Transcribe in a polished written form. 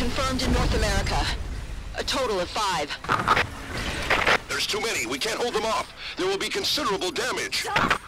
confirmed in North America. A total of 5. There's too many. We can't hold them off. There will be considerable damage.